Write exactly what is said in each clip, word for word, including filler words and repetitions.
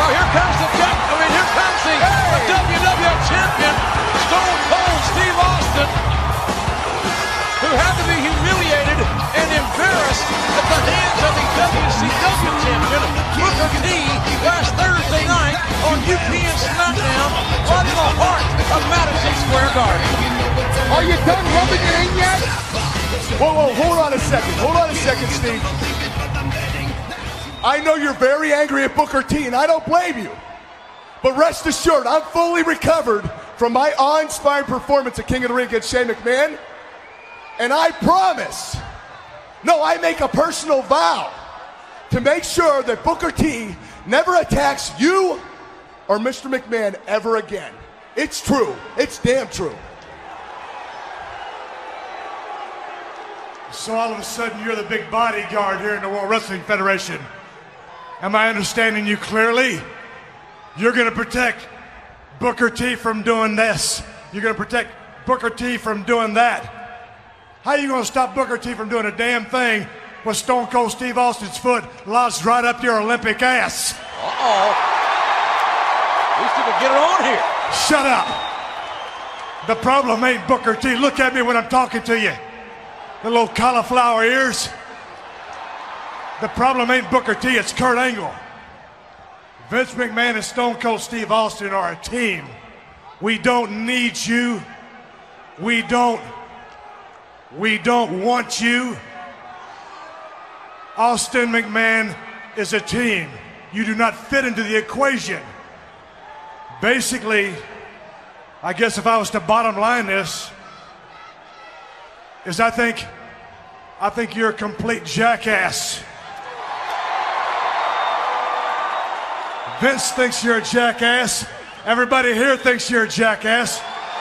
Uh-oh, here comes the Jack. I mean, here comes the, the W W F champion, Stone Cold Steve Austin, who had to be humiliated and embarrassed at the hands of the W C W champion, Booker T, last Thursday night on U P N SmackDown, right in the heart of Madison Square Garden. Are you done rubbing it in yet? Whoa, whoa, hold on a second. Hold on a second, Steve. I know you're very angry at Booker T, and I don't blame you. But rest assured, I'm fully recovered from my awe-inspiring performance at King of the Ring against Shane McMahon. And I promise, no, I make a personal vow to make sure that Booker T never attacks you or Mister McMahon ever again. It's true. It's damn true. So all of a sudden you're the big bodyguard here in the World Wrestling Federation. Am I understanding you clearly? You're going to protect Booker T from doing this. You're going to protect Booker T from doing that. How are you going to stop Booker T from doing a damn thing with Stone Cold Steve Austin's foot lodged right up your Olympic ass? Uh-oh. He's going to get it on here. Shut up. The problem ain't Booker T. Look at me when I'm talking to you. The little cauliflower ears. The problem ain't Booker T, it's Kurt Angle. Vince McMahon and Stone Cold Steve Austin are a team. We don't need you. We don't. We don't want you. Austin McMahon is a team. You do not fit into the equation. Basically, I guess if I was to bottom line this, is I think, I think you're a complete jackass. Vince thinks you're a jackass. Everybody here thinks you're a jackass.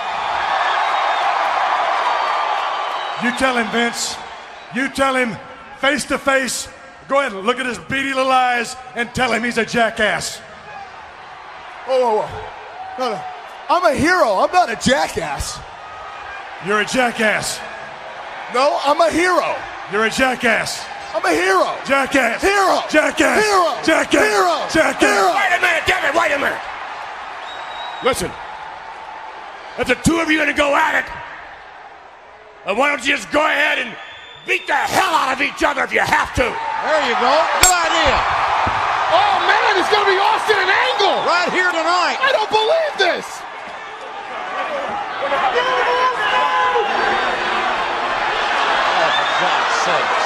You tell him, Vince. You tell him face to face. Go ahead and look at his beady little eyes and tell him he's a jackass. Whoa, whoa, whoa. No, no. I'm a hero. I'm not a jackass. You're a jackass. No, I'm a hero. You're a jackass. I'm a hero. Jackass. Hero. Jackass. Hero. Jackass. Hero. Jackass. Hero. Wait a minute, damn it, wait a minute. Listen, if the two of you are going to go at it, then why don't you just go ahead and beat the hell out of each other if you have to? There you go. Good idea. Oh, man, it's going to be Austin and Angle. Right here tonight. I don't believe this. Oh, for God's sakes.